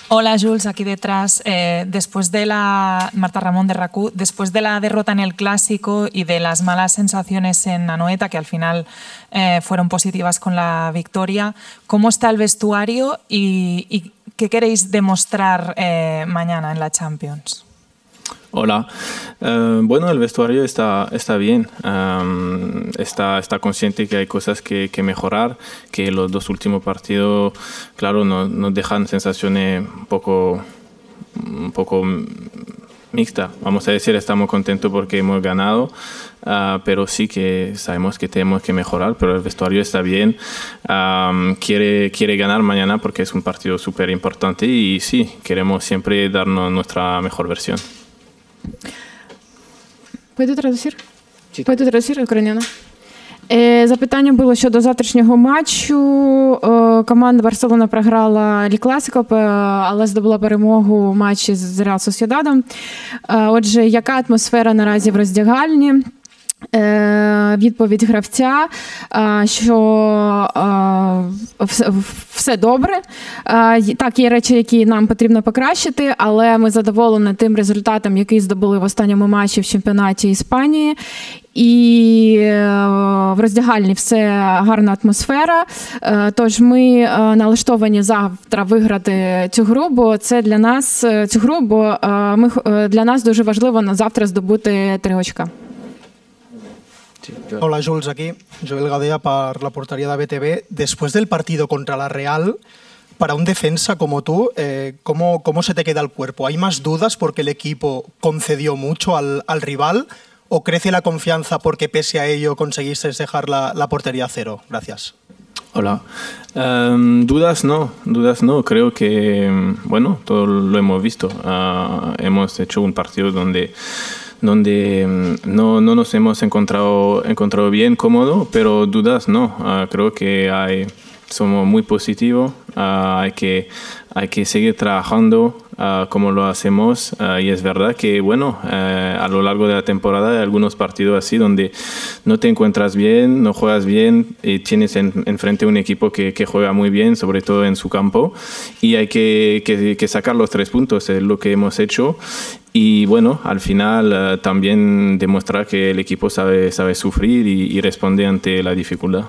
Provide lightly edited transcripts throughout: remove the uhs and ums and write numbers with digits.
Hola Jules, aquí detrás. Después de la Marta Ramón de RACU, después de la derrota en el Clásico y de las malas sensaciones en Anoeta, que al final fueron positivas con la victoria, ¿cómo está el vestuario y qué queréis demostrar mañana en la Champions? Hola. Bueno, el vestuario está bien. Está consciente que hay cosas que mejorar, que los dos últimos partidos, claro, nos dejan sensaciones un poco mixtas. Vamos a decir, estamos contentos porque hemos ganado, pero sí que sabemos que tenemos que mejorar, pero el vestuario está bien. Quiere ganar mañana porque es un partido súper importante y sí, queremos siempre darnos nuestra mejor versión. Пойду традуцір українською. Запитання було щодо завтрашнього матчу. Команда Барселона програла Лі Класико, але здобула перемогу у матчі з Реал Сосєдадом. Отже, яка атмосфера наразі в роздягальні? Відповідь гравця, що все добре. Так, є речі, які нам потрібно покращити, але ми задоволені тим результатом, який здобули в останньому матчі в чемпіонаті Іспанії. І в роздягальні все гарна атмосфера, тож ми налаштовані завтра виграти цю гру, бо це для нас для нас дуже важливо на завтра здобути 3 очка. Hola Jules, aquí Joel Gadea para la portería de BTV. Después del partido contra la Real, para un defensa como tú, ¿cómo se te queda el cuerpo? ¿Hay más dudas porque el equipo concedió mucho al rival o crece la confianza porque pese a ello conseguiste dejar la portería a 0? Gracias. Hola. Dudas no. Creo que, bueno, todo lo hemos visto. Hemos hecho un partido donde no nos hemos encontrado bien, cómodo, pero dudas no. Creo que somos muy positivos, hay que seguir trabajando como lo hacemos y es verdad que bueno, a lo largo de la temporada hay algunos partidos así donde no te encuentras bien, no juegas bien y tienes enfrente un equipo que juega muy bien, sobre todo en su campo, y hay que sacar los 3 puntos, es lo que hemos hecho. Y bueno, al final también demostrar que el equipo sabe sufrir y responde ante la dificultad.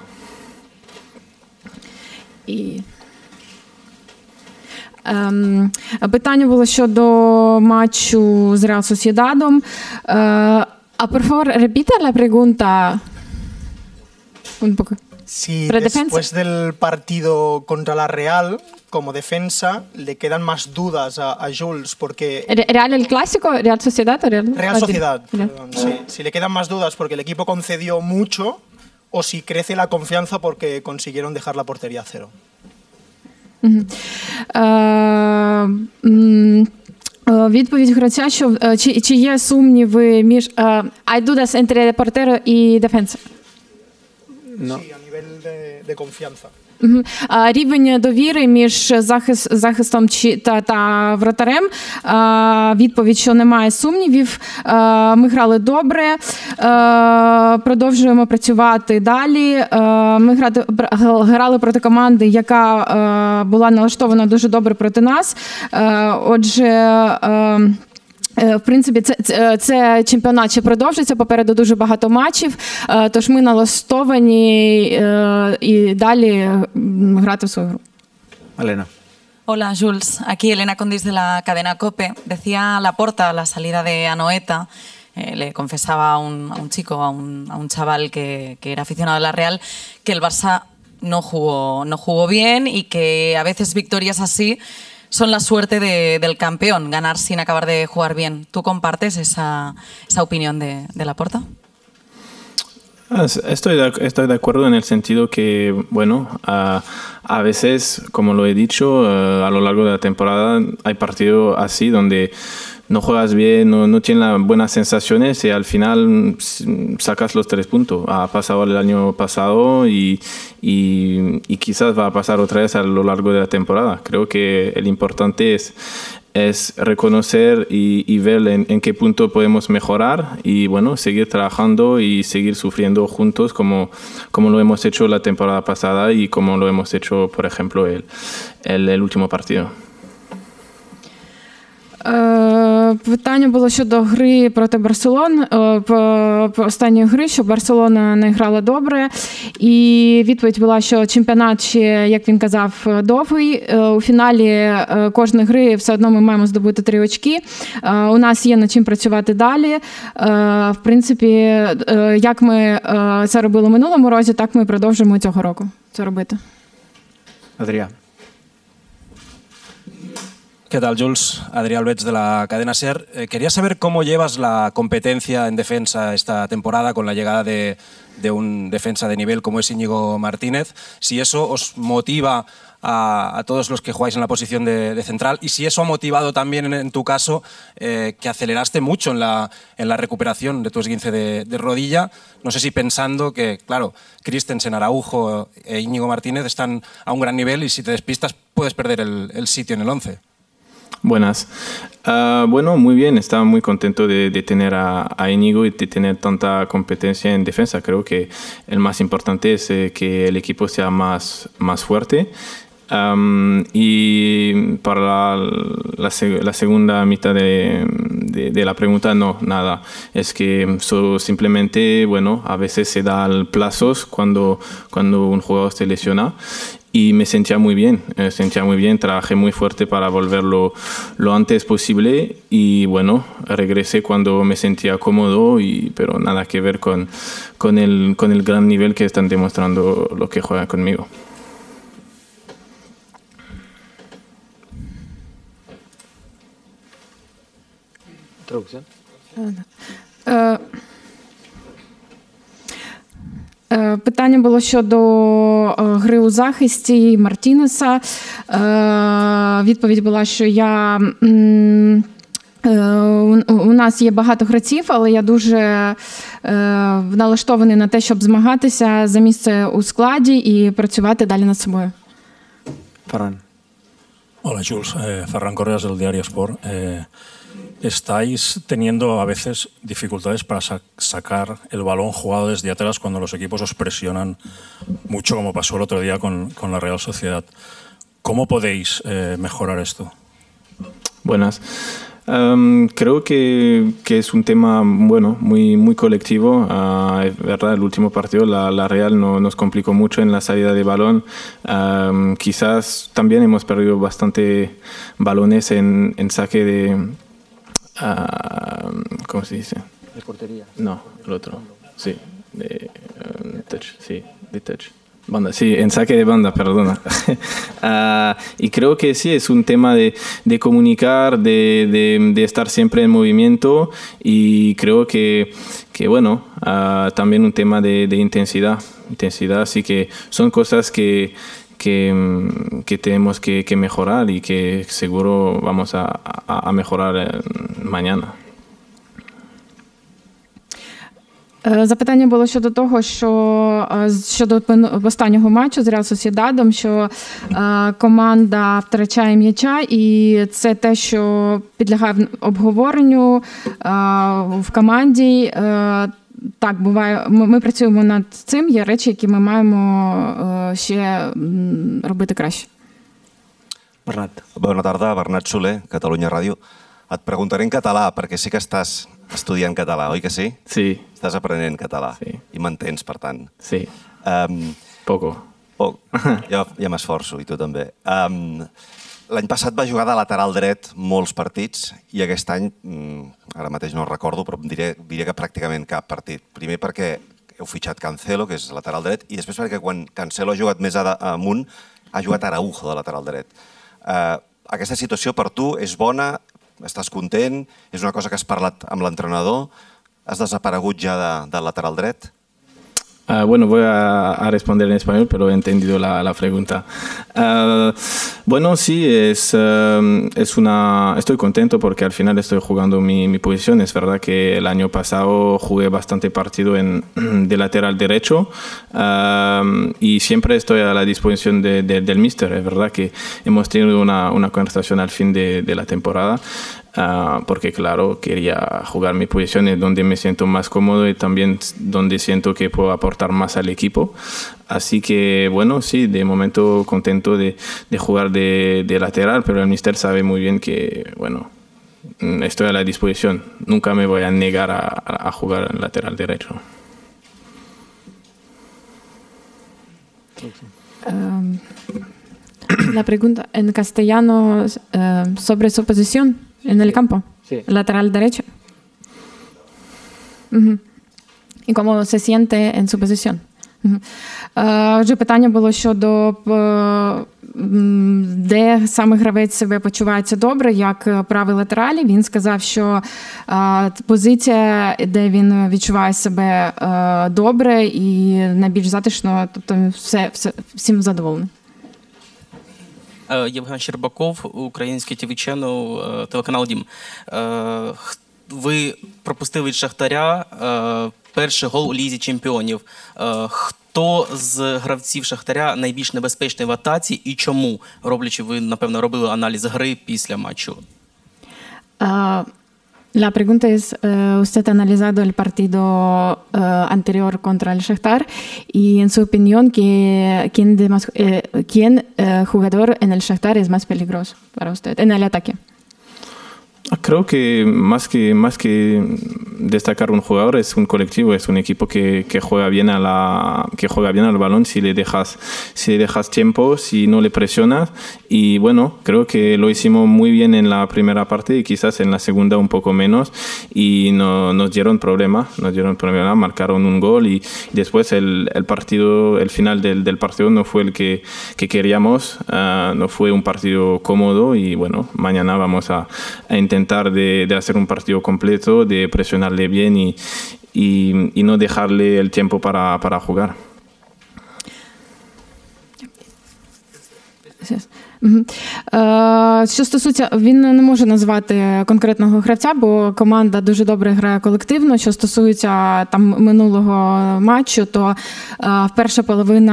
Питання було щодо матчу з Реал Сосєдадом. Por favor, repita la pregunta un poco. Si después del partido contra la Real, como defensa, le quedan más dudas a Jules porque... ¿Real el Clásico? ¿Real Sociedad? Real Sociedad, perdón, sí. Si le quedan más dudas porque el equipo concedió mucho o si crece la confianza porque consiguieron dejar la portería a 0. Відповідь гравця, що чи є сумніви між hay dudas entre portero y defensa? No. Sí, a nivel de confianza. Рівень довіри між захистом та вратарем. Відповідь, що немає сумнівів. Ми грали добре, продовжуємо працювати далі. Ми грали проти команди, яка була налаштована дуже добре проти нас. Отже, в принципі, це чемпіонат ще продовжиться, попереду дуже багато матчів, тож ми налаштовані і далі грати в свою гру. Elena. Hola Jules, aquí Elena Condis de la cadena COPE. Decía Laporta a la salida de Anoeta, le confesaba a un chico, a un chaval que era aficionado a la Real, que el Barça no jugó bien y que a veces victorias así son la suerte del campeón, ganar sin acabar de jugar bien. ¿Tú compartes esa opinión de Laporta? Estoy de acuerdo en el sentido que, bueno, a veces, como lo he dicho, a lo largo de la temporada hay partidos así donde no juegas bien, no tienes las buenas sensaciones y al final sacas los 3 puntos. Ha pasado el año pasado y quizás va a pasar otra vez a lo largo de la temporada. Creo que el importante es reconocer y ver en qué punto podemos mejorar y bueno, seguir trabajando y seguir sufriendo juntos como lo hemos hecho la temporada pasada y como lo hemos hecho, por ejemplo, el último partido. Питання було щодо гри проти Барселони, по останньої гри, що Барселона не грала добре. І відповідь була, що чемпіонат ще, як він казав, довгий. У фіналі кожної гри все одно ми маємо здобути 3 очки. У нас є над чим працювати далі. В принципі, як ми це робили в минулому році, так ми продовжуємо цього року це робити. Adrià. ¿Qué tal, Jules? Adrià Albets de la cadena SER. Quería saber cómo llevas la competencia en defensa esta temporada con la llegada de un defensa de nivel como es Íñigo Martínez. Si eso os motiva a todos los que jugáis en la posición de central y si eso ha motivado también en tu caso que aceleraste mucho en la recuperación de tu esguince de rodilla. No sé si pensando que, claro, Christensen, Araujo e Íñigo Martínez están a un gran nivel y si te despistas puedes perder el sitio en el 11. Buenas. Bueno, muy bien. Estaba muy contento de tener a Íñigo y de tener tanta competencia en defensa. Creo que el más importante es que el equipo sea más fuerte. Y para la segunda mitad de la pregunta, no, nada. Es que simplemente, bueno, a veces se dan plazos cuando un jugador se lesiona. Y me sentía muy bien, trabajé muy fuerte para volverlo lo antes posible y bueno, regresé cuando me sentía cómodo, pero nada que ver con el gran nivel que están demostrando los que juegan conmigo. Traducción. Питання було щодо гри у захисті Мартінеса. Відповідь була, що у нас є багато гравців, але я дуже налаштований на те, щоб змагатися за місце у складі і працювати далі над собою. Ferran. Hola, Jules. Ferran Correas del Diario Sport. ¿Estáis teniendo a veces dificultades para sacar el balón jugado desde atrás cuando los equipos os presionan mucho, como pasó el otro día con la Real Sociedad? ¿Cómo podéis mejorar esto? Buenas. Creo que es un tema bueno, muy colectivo. Es verdad, el último partido la Real nos complicó mucho en la salida de balón. Quizás también hemos perdido bastante balones en saque de... ¿cómo se dice? De portería. No, el otro. Sí, de touch. Sí, de touch. Banda, sí, en saque de banda, perdona. Y creo que sí, es un tema de comunicar, de estar siempre en movimiento y creo que bueno, también un tema de intensidad, así que son cosas que tenemos que mejorar y que seguro vamos a mejorar mañana. Запитання було щодо того, що щодо останнього матчу з Реал Сосєдадом, що команда втрачає м'яча, і це те, що підлягає обговоренню в команді. Так, буває. Ми працюємо над цим, є речі, які ми маємо ще робити краще. Bernat. Bona tarda, Bernat Soler, Catalunya Ràdio. Et preguntaré en català, perquè sí que estàs estudiant català, oi que sí? Sí. Estàs aprenent català. Sí. I m'entens, per tant. Sí. Poco. Ja m'esforço, i tu també. L'any passat va jugar de lateral dret molts partits i aquest any, ara mateix no recordo, però diré que pràcticament cap partit. Primer perquè heu fitxat Cancelo, que és lateral dret, i després perquè quan Cancelo ha jugat més amunt, ha jugat Araujo de lateral dret. Aquesta situació per tu és bona? Estàs content? És una cosa que has parlat amb l'entrenador? Has desaparegut ja del lateral dret? Bueno, voy a responder en español, pero he entendido la pregunta. Bueno, sí, estoy contento porque al final estoy jugando mi posición. Es verdad que el año pasado jugué bastante partido de lateral derecho y siempre estoy a la disposición del míster. Es verdad que hemos tenido una conversación al fin de la temporada. Porque claro, quería jugar mi posición donde me siento más cómodo y también donde siento que puedo aportar más al equipo. Así que bueno, sí, de momento contento de jugar de lateral, pero el míster sabe muy bien que bueno, estoy a la disposición. Nunca me voy a negar a jugar en lateral derecho. La pregunta en castellano sobre su posición en el campo, Sí. lateral derecho. І cómo se siente en su posición. Вже питання було щодо де саме гравець себе почувається добре, як правий латералі. Він сказав, що позиція, де він відчуває себе добре і найбільш затишно, тобто всім задоволений. Євген Щербаков, український ТВ Channel, телеканал Дім. Ви пропустили від Шахтаря перший гол у Лізі чемпіонів. Хто з гравців Шахтаря найбільш небезпечний в атаці і чому? Роблячи, ви, напевно, робили аналіз гри після матчу. La pregunta es, usted ha analizado el partido anterior contra el Shakhtar y en su opinión, ¿quién jugador en el Shakhtar es más peligroso para usted en el ataque? Creo que más que destacar un jugador es un colectivo, es un equipo que juega bien al balón si le dejas tiempo, si no le presionas. Y bueno, creo que lo hicimos muy bien en la primera parte y quizás en la segunda un poco menos y nos dieron problemas, marcaron un gol y después el final del partido no fue el que queríamos, no fue un partido cómodo y bueno, mañana vamos a intentar de hacer un partido completo, de presionarle bien y no dejarle el tiempo para jugar. Що стосується, він не може назвати конкретного гравця, бо команда дуже добре грає колективно. Що стосується там минулого матчу, то перша половина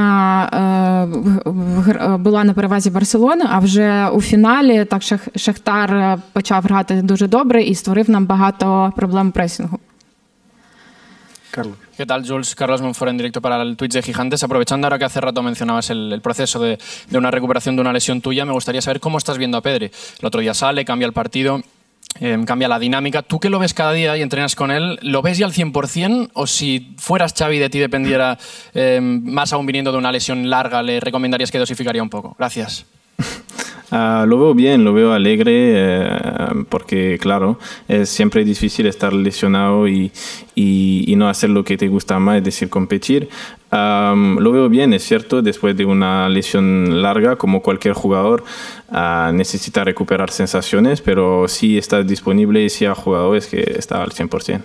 була на перевазі Барселони, а вже у фіналі так Шахтар почав грати дуже добре і створив нам багато проблем пресінгу. Carlos. ¿Qué tal, Jules? Carlos Monfort en directo para el Twitch de Gigantes. Aprovechando ahora que hace rato mencionabas el proceso de una recuperación de una lesión tuya, me gustaría saber cómo estás viendo a Pedri. El otro día sale, cambia el partido, cambia la dinámica. Tú que lo ves cada día y entrenas con él, ¿lo ves ya al 100%? O si fueras Xavi y de ti dependiera, más aún viniendo de una lesión larga, ¿le recomendarías que dosificaría un poco? Gracias. Lo veo bien, lo veo alegre, porque claro, es siempre difícil estar lesionado y no hacer lo que te gusta más, es decir, competir. Lo veo bien, es cierto, después de una lesión larga, como cualquier jugador, necesita recuperar sensaciones, pero si está disponible y si ha jugado es que está al 100%.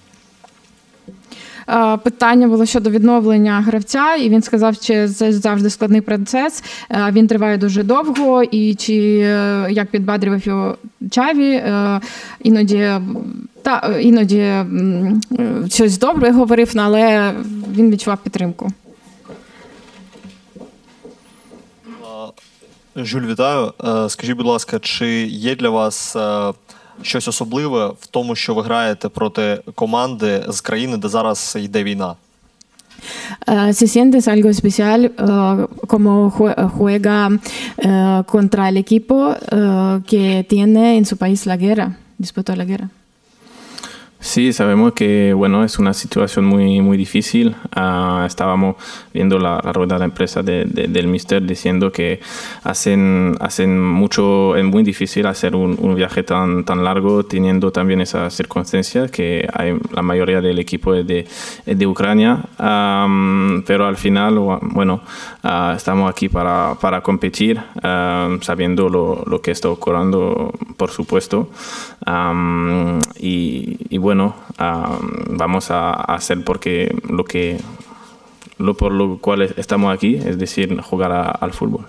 Питання було щодо відновлення гравця, і він сказав, що це завжди складний процес, він триває дуже довго, і чи, як підбадрював його Чаві, іноді щось добре говорив, але він відчував підтримку. Жюль, вітаю. Скажіть, будь ласка, чи є для вас щось особливе в тому, що ви граєте проти команди з країни, де зараз йде війна? ¿Se sientes algo especial como juega contra el equipo que tiene en su país la guerra, disputó la guerra? Sí, sabemos que bueno, es una situación muy difícil. Estábamos viendo la rueda de empresa del Mister diciendo que hacen mucho, es muy difícil hacer un viaje tan largo teniendo también esas circunstancias, que la mayoría del equipo es de Ucrania, pero al final, bueno, estamos aquí para competir, sabiendo lo que está ocurriendo, por supuesto, y bueno, vamos a hacer porque por lo cual estamos aquí, es decir, jugar al fútbol.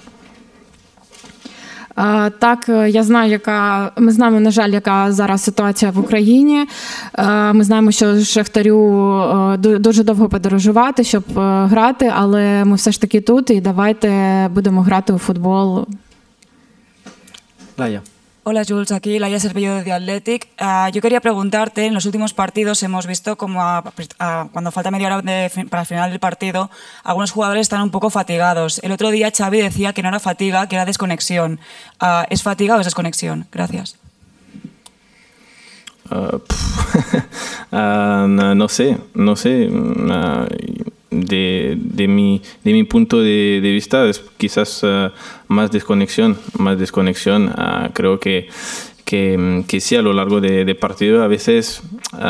Так, я знаю, ми знаємо, на жаль, яка зараз ситуація в Україні. Ми знаємо, що Шахтарю дуже довго подорожувати, щоб грати, але ми все ж таки тут і давайте будемо грати у футбол. Laia. Hola Jules, aquí Laia Cervello de The Athletic. Yo quería preguntarte, en los últimos partidos hemos visto como cuando falta media hora para el final del partido, algunos jugadores están un poco fatigados. El otro día Xavi decía que no era fatiga, que era desconexión. ¿Es fatiga o es desconexión? Gracias. No sé. De mi punto de vista es quizás más desconexión. Creo que sí, a lo largo de partido a veces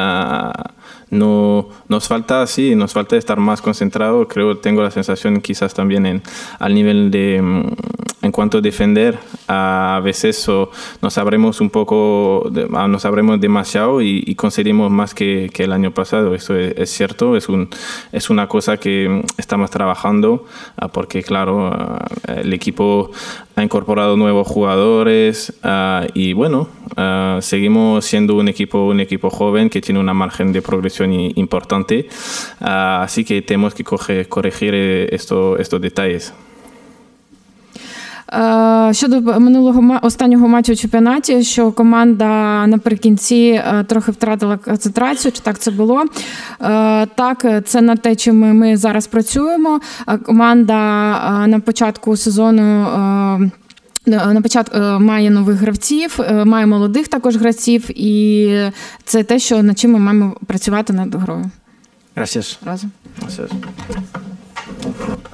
nos falta estar más concentrado. Tengo la sensación quizás también al nivel en cuanto a defender, a veces nos abrimos un poco, nos abrimos demasiado y conseguimos más que el año pasado. Eso es cierto, es una cosa que estamos trabajando porque claro, el equipo ha incorporado nuevos jugadores y bueno, seguimos siendo un equipo joven que tiene una margen de progresión importante, así que tenemos que corregir estos detalles. Щодо останнього матчу у чемпіонаті, що команда наприкінці трохи втратила концентрацію, чи так це було? Так, це над те, чим ми зараз працюємо. Команда на початку сезону має нових гравців, має молодих також гравців, і це те, над чим ми маємо працювати над грою. Gracias. Разом. Gracias.